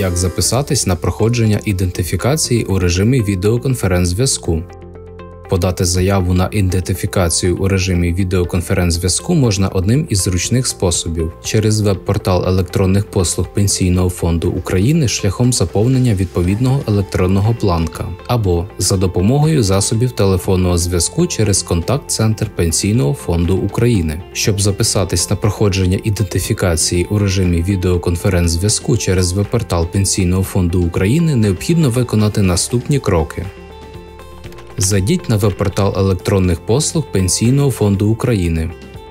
Як записатись на проходження ідентифікації у режимі відеоконференц-зв'язку. Подати заяву на ідентифікацію у режимі відеоконференц-зв'язку можна одним із зручних способів – через веб-портал електронних послуг Пенсійного фонду України шляхом заповнення відповідного електронного бланка, або за допомогою засобів телефонного зв'язку через контакт-центр Пенсійного фонду України. Щоб записатись на проходження ідентифікації у режимі відеоконференц-зв'язку через веб-портал Пенсійного фонду України, необхідно виконати наступні кроки. Зайдіть на веб-портал електронних послуг Пенсійного фонду України.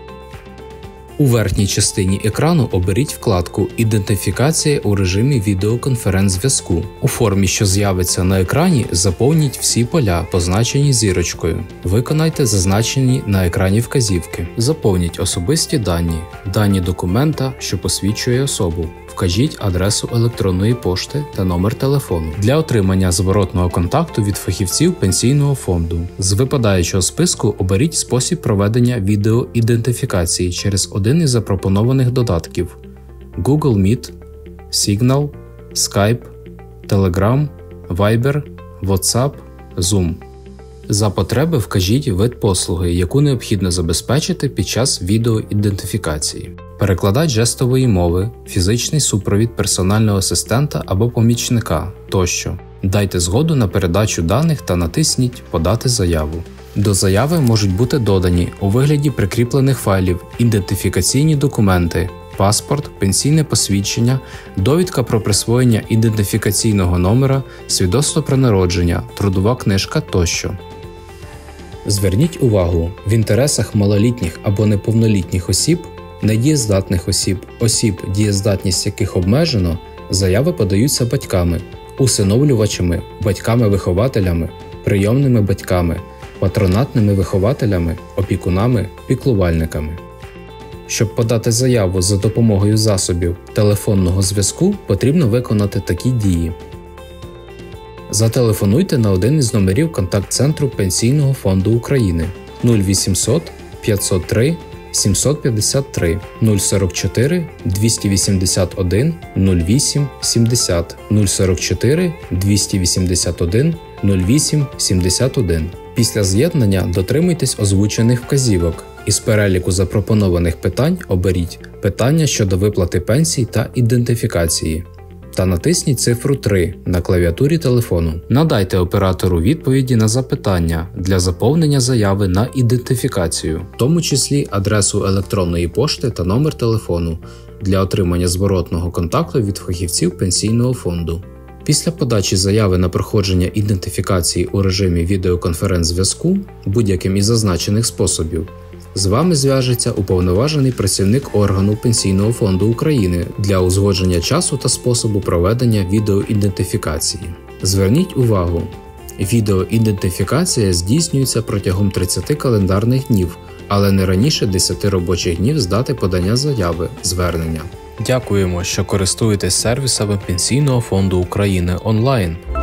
У верхній частині екрану оберіть вкладку «Ідентифікація у режимі відеоконференц-зв'язку». У формі, що з'явиться на екрані, заповніть всі поля, позначені зірочкою. Виконайте зазначені на екрані вказівки. Заповніть особисті дані, дані документа, що посвідчує особу. Вкажіть адресу електронної пошти та номер телефону. Для отримання зворотного контакту від фахівців Пенсійного фонду з випадаючого списку оберіть спосіб проведення відеоідентифікації через один із запропонованих додатків – Google Meet, Signal, Skype, Telegram, Viber, WhatsApp, Zoom. За потреби вкажіть вид послуги, яку необхідно забезпечити під час відеоідентифікації. Перекладач жестової мови, фізичний супровід персонального асистента або помічника тощо. Дайте згоду на передачу даних та натисніть «Подати заяву». До заяви можуть бути додані у вигляді прикріплених файлів ідентифікаційні документи, паспорт, пенсійне посвідчення, довідка про присвоєння ідентифікаційного номера, свідоцтво про народження, трудова книжка тощо. Зверніть увагу, в інтересах малолітніх або неповнолітніх осіб, недієздатних осіб, дієздатність яких обмежено, заяви подаються батьками, усиновлювачами, батьками-вихователями, прийомними батьками, патронатними вихователями, опікунами, піклувальниками. Щоб подати заяву за допомогою засобів телефонного зв'язку, потрібно виконати такі дії. Зателефонуйте на один із номерів контакт-центру Пенсійного фонду України 0800 503 753 044 281 08 70 044 281 08 71. Після з'єднання дотримуйтесь озвучених вказівок. Із переліку запропонованих питань оберіть питання щодо виплати пенсій та ідентифікації та натисніть цифру 3 на клавіатурі телефону. Надайте оператору відповіді на запитання для заповнення заяви на ідентифікацію, в тому числі адресу електронної пошти та номер телефону для отримання зворотного контакту від фахівців Пенсійного фонду. Після подачі заяви на проходження ідентифікації у режимі відеоконференц-зв'язку будь-яким із зазначених способів, з вами зв'яжеться уповноважений працівник органу Пенсійного фонду України для узгодження часу та способу проведення відеоідентифікації. Зверніть увагу, відеоідентифікація здійснюється протягом 30 календарних днів, але не раніше 10 робочих днів з дати подання заяви звернення. Дякуємо, що користуєтесь сервісами Пенсійного фонду України онлайн.